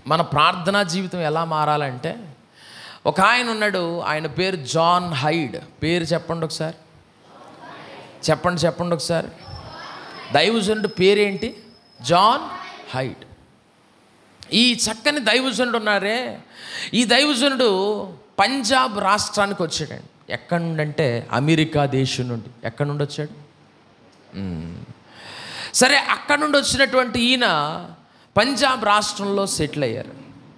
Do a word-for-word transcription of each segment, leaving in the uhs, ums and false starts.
మన ప్రార్థనా జీవితం ఎలా మారాలంటే, ఒక ఆయన ఉన్నాడు, ఆయన పేరు జాన్ హైడ్. పేరు చెప్పండి ఒకసారి, చెప్పండి చెప్పండి ఒకసారి. దైవజనుడు పేరేంటి? John Hyde. ఈ చక్కని దైవజనుడు ఉన్నారే, ఈ దైవజనుడు పంజాబ్ రాష్ట్రానికి వచ్చాడండి. ఎక్కడి నుండి అంటే అమెరికా దేశం నుండి. ఎక్కడి నుండి వచ్చాడు? సరే, అక్కడ నుండి వచ్చినటువంటి ఈయన పంజాబ్ రాష్ట్రంలో సెటిల్ అయ్యారు.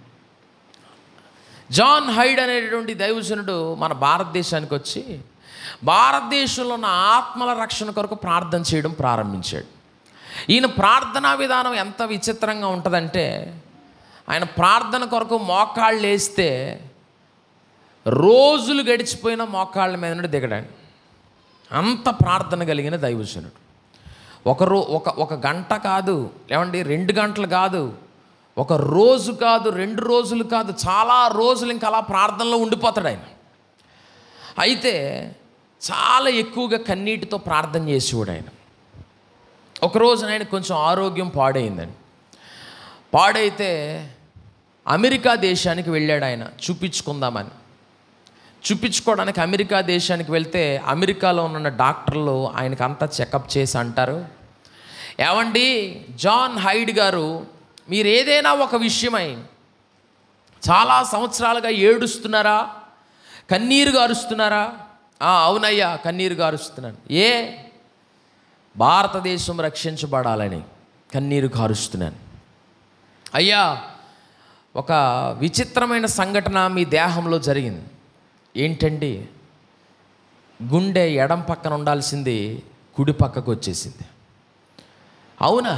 జాన్ హైడ్ అనేటువంటి దైవజనుడు మన భారతదేశానికి వచ్చి భారతదేశంలో ఉన్న ఆత్మల రక్షణ కొరకు ప్రార్థన చేయడం ప్రారంభించాడు. ఈయన ప్రార్థనా విధానం ఎంత విచిత్రంగా ఉంటుందంటే, ఆయన ప్రార్థన కొరకు మోకాళ్ళు వేస్తే రోజులు గడిచిపోయిన మోకాళ్ళ మీద నుండి దిగడాడు. అంత ప్రార్థన కలిగిన దైవజనుడు. ఒక రో ఒక ఒక గంట కాదు, ఏమండి రెండు గంటలు కాదు, ఒక రోజు కాదు, రెండు రోజులు కాదు, చాలా రోజులు ఇంకా అలా ప్రార్థనలో ఉండిపోతాడు ఆయన. అయితే చాలా ఎక్కువగా కన్నీటితో ప్రార్థన చేసేవాడు ఆయన. ఒకరోజు ఆయన కొంచెం ఆరోగ్యం పాడైందండి. పాడైతే అమెరికా దేశానికి వెళ్ళాడు ఆయన చూపించుకుందామని. చూపించుకోవడానికి అమెరికా దేశానికి వెళ్తే అమెరికాలో ఉన్న డాక్టర్లు ఆయనకు అంతా చెకప్ చేసి అంటారు, ఏమండి జాన్ హైడ్ గారు, మీరు ఏదైనా ఒక విషయమై చాలా సంవత్సరాలుగా ఏడుస్తున్నారా, కన్నీరు గారుస్తున్నారా? అవునయ్యా, కన్నీరు గారుస్తున్నాను. ఏ? భారతదేశం రక్షించబడాలని కన్నీరు కారుస్తున్నాను. అయ్యా, ఒక విచిత్రమైన సంఘటన మీ దేహంలో జరిగింది. ఏంటండి? గుండె ఎడం పక్కన ఉండాల్సింది కుడి పక్కకు వచ్చేసింది. అవునా?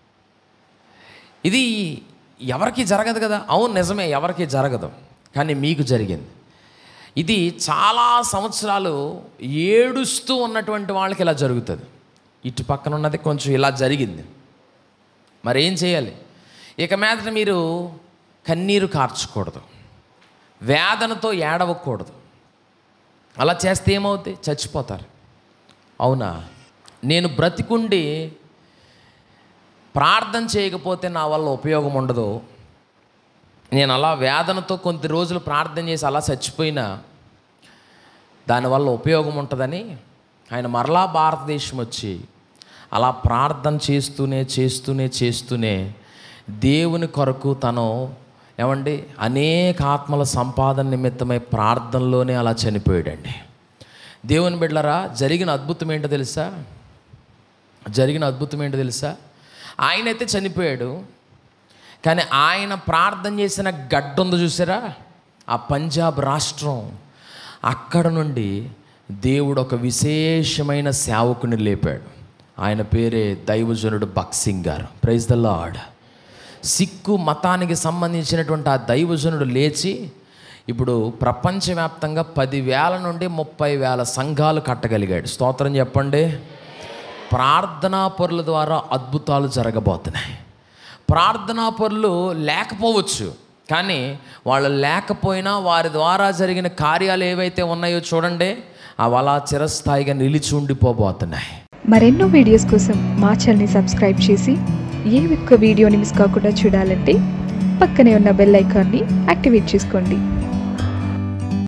ఇది ఎవరికి జరగదు కదా. అవును, నిజమే, ఎవరికి జరగదు, కానీ మీకు జరిగింది. ఇది చాలా సంవత్సరాలు ఏడుస్తూ ఉన్నటువంటి వాళ్ళకి ఇలా జరుగుతుంది. ఇటు పక్కన ఉన్నది కొంచెం ఇలా జరిగింది. మరి ఏం చేయాలి? ఇక మీదట మీరు కన్నీరు కార్చకూడదు, వేదనతో ఏడవకూడదు. అలా చేస్తే ఏమవుతుంది? చచ్చిపోతారు. అవునా? నేను బ్రతికుండి ప్రార్థన చేయకపోతే నా వల్ల ఉపయోగం ఉండదు. నేను అలా వేదనతో కొద్ది రోజులు ప్రార్థన చేసి అలా చచ్చిపోయినా దానివల్ల ఉపయోగం ఉంటుందని ఆయన మరలా భారతదేశం వచ్చి అలా ప్రార్థన చేస్తూనే చేస్తూనే చేస్తూనే దేవుని కొరకు తను ఏమండి అనేక ఆత్మల సంపాదన నిమిత్తమై ప్రార్థనలోనే అలా చనిపోయాడండి. దేవుని బిడ్డలారా, జరిగిన అద్భుతం ఏంటో తెలుసా? జరిగిన అద్భుతం ఏంటో తెలుసా? ఆయనైతే చనిపోయాడు, కానీ ఆయన ప్రార్థన చేసిన గడ్డ ఉందో చూసారా, ఆ పంజాబ్ రాష్ట్రం, అక్కడ నుండి దేవుడు ఒక విశేషమైన సేవకుని లేపాడు. ఆయన పేరే దైవజనుడు బక్సింగ్ గారు. Praise the lord. సిక్కు మతానికి సంబంధించినటువంటి ఆ దైవజనుడు లేచి ఇప్పుడు ప్రపంచవ్యాప్తంగా పదివేల నుండి ముప్పై వేల సంఘాలు కట్టగలిగాడు. స్తోత్రం చెప్పండి. ప్రార్థనా పరుల ద్వారా అద్భుతాలు జరగబోతున్నాయి. ప్రార్థనా పరులు లేకపోవచ్చు, కానీ వాళ్ళు లేకపోయినా వారి ద్వారా జరిగిన కార్యాలు ఏవైతే ఉన్నాయో చూడండి, అవి అలా చిరస్థాయిగా నిలిచి ఉండిపోబోతున్నాయి. మరెన్నో వీడియోస్ కోసం మా ఛానల్ని సబ్స్క్రైబ్ చేసి ఏ ఒక్క వీడియోని మిస్ కాకుండా చూడాలంటే పక్కనే ఉన్న బెల్ ఐకాన్ని యాక్టివేట్ చేసుకోండి.